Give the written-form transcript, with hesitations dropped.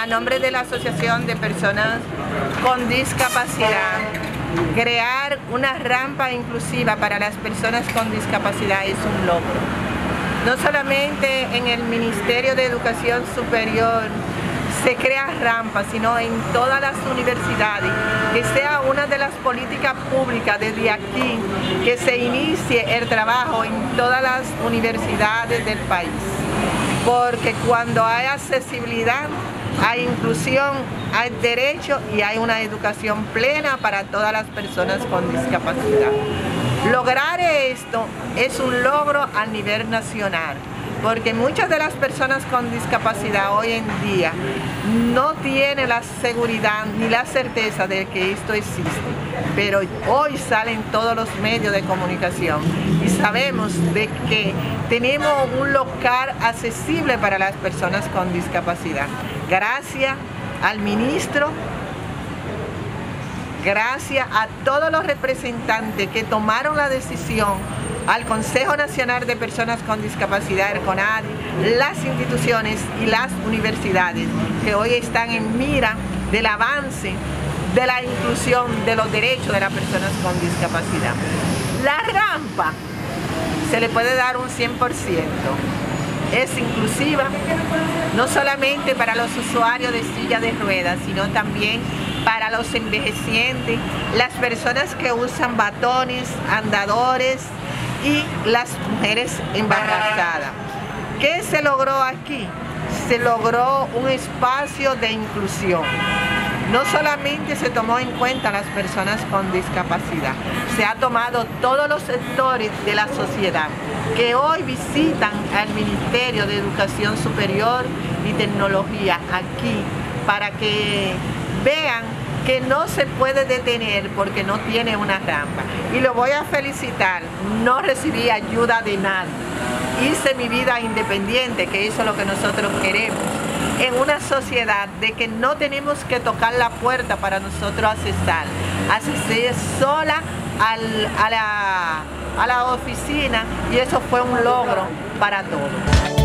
a nombre de la Asociación de Personas con Discapacidad, crear una rampa inclusiva para las personas con discapacidad es un logro. No solamente en el Ministerio de Educación Superior se crea rampas, sino en todas las universidades, que sea una de las políticas públicas desde aquí, que se inicie el trabajo en todas las universidades del país. Porque cuando hay accesibilidad, hay inclusión, hay derecho y hay una educación plena para todas las personas con discapacidad. Lograr esto es un logro a nivel nacional, porque muchas de las personas con discapacidad hoy en día no tienen la seguridad ni la certeza de que esto existe, pero hoy salen todos los medios de comunicación y sabemos de que tenemos un local accesible para las personas con discapacidad. Gracias al ministro, gracias a todos los representantes que tomaron la decisión, al Consejo Nacional de Personas con Discapacidad, el CONADI, las instituciones y las universidades que hoy están en mira del avance, de la inclusión de los derechos de las personas con discapacidad. La rampa se le puede dar un 100%. Es inclusiva, no solamente para los usuarios de silla de ruedas, sino también para los envejecientes, las personas que usan batones, andadores y las mujeres embarazadas. ¿Qué se logró aquí? Se logró un espacio de inclusión. No solamente se tomó en cuenta a las personas con discapacidad, se ha tomado todos los sectores de la sociedad que hoy visitan al Ministerio de Educación Superior y Tecnología aquí para que vean que no se puede detener porque no tiene una rampa. Y lo voy a felicitar, no recibí ayuda de nadie. Hice mi vida independiente, que eso es lo que nosotros queremos. En una sociedad de que no tenemos que tocar la puerta para nosotros accesar sola a la oficina, y eso fue un logro para todos.